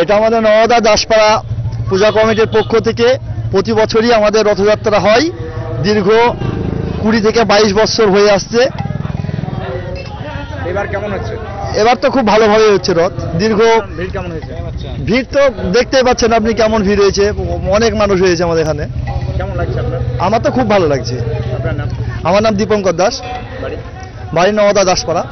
এটা আমাদের নওদা দাসপাড়া পূজা কমিটির পক্ষ থেকে প্রতি বছরই আমাদের রথযাত্রা হয়। দীর্ঘ 20 থেকে 22 বছর হয়ে আসছে। এবার কেমন হচ্ছে? এবার তো খুব ভালোভাবে হচ্ছে রথ। দীর্ঘ ভিড় কেমন হয়েছে? ভিড় তো দেখতেই পাচ্ছেন আপনি কেমন ভিড় হয়েছে, অনেক মানুষ হয়েছে আমাদের এখানে। কেমন লাগছে আপনার? আমার তো খুব ভালো লাগছে। আপনার নাম? আমার নাম দীপঙ্কর দাস, বাড়ি নওদা দাসপাড়া।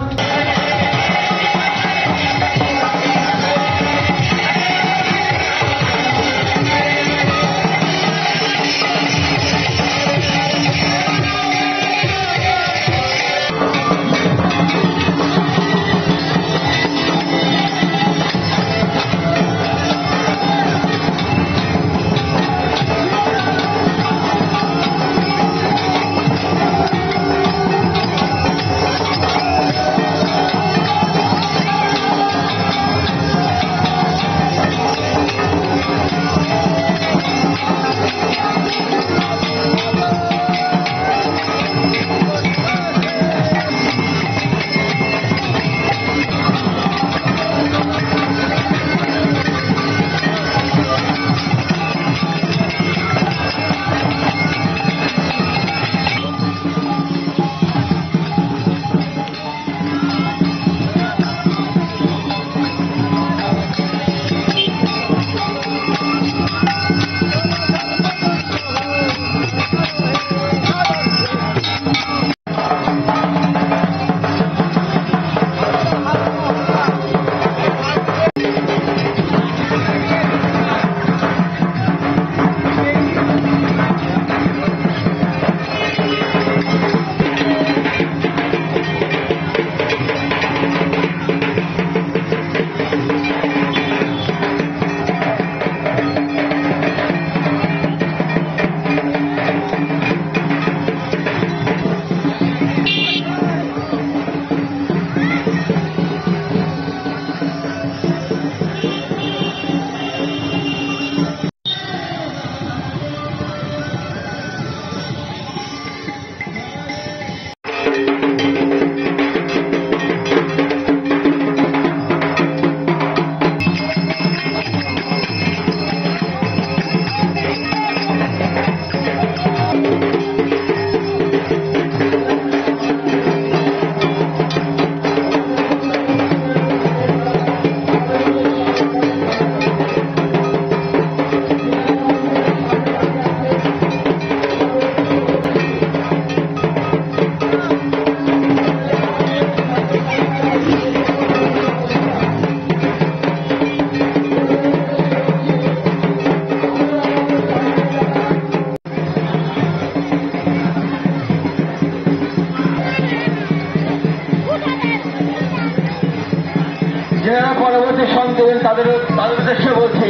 যারা পরবর্তী সন্তান তাদের উদ্দেশ্যে বলছি,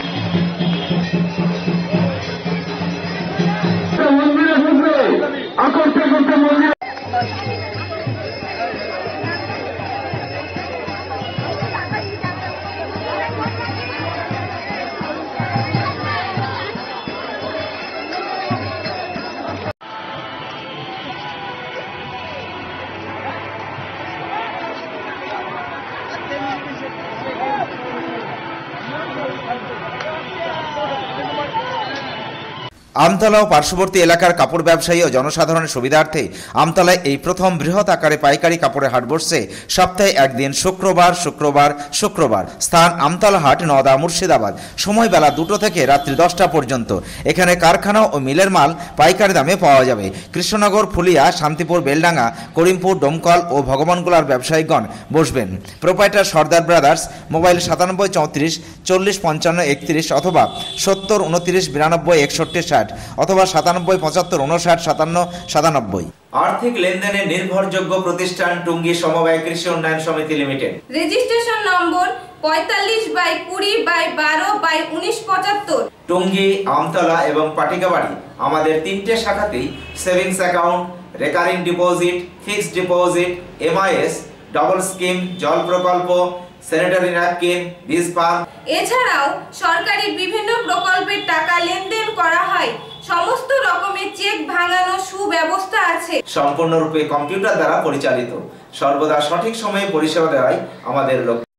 মন্দিরে ঢুকবে আকর্ষণ করতে মন্দিরে আমতলা ও পার্শ্ববর্তী এলাকার কাপড় ব্যবসায়ী ও জনসাধারণের সুবিধার্থে আমতলায় এই প্রথম বৃহৎ আকারে পাইকারি কাপড়ের হাট বসছে। সপ্তাহে একদিন শুক্রবার। স্থান আমতলা হাট, নওদা, মুর্শিদাবাদ। সময় বেলা 2টো থেকে রাত্রি 10টা পর্যন্ত। এখানে কারখানা ও মিলের মাল পাইকারি দামে পাওয়া যাবে। কৃষ্ণনগর, ফুলিয়া, শান্তিপুর, বেলডাঙ্গা, করিমপুর, ডোমকল ও ভগবানগোলার ব্যবসায়ীগণ বসবেন। প্রোপাইটার সর্দার ব্রাদার্স। মোবাইল 97 34 40 55 31 অথবা 70 29 92 61 60 অথবা 97 75 59 57 97। আর্থিক লেনদেনে নির্ভরযোগ্য প্রতিষ্ঠান টুঙ্গি সমবায় কৃষি উন্নয়ন সমিতি limited. Registration number 45/20/12/1975। Tungi, Amtala এবং পাটিকাবাড়ি আমাদের 3টে শাখাতেই savings account, recurring deposit, fixed deposit, MIS, double scheme, জল প্রকল্প, স্যানিটারি ন্যাপকিন, বীজ পাম্প এছাড়াও সরকারি বিভিন্ন প্রকল্পের টাকা লেনদেন করা হয়। সমস্ত রকমের চেক ভাঙানো সুব্যবস্থা আছে। সম্পূর্ণরূপে কম্পিউটার দ্বারা পরিচালিত। সর্বদা সঠিক সময়ে পরিষেবা দেওয়াই আমাদের লক্ষ্য।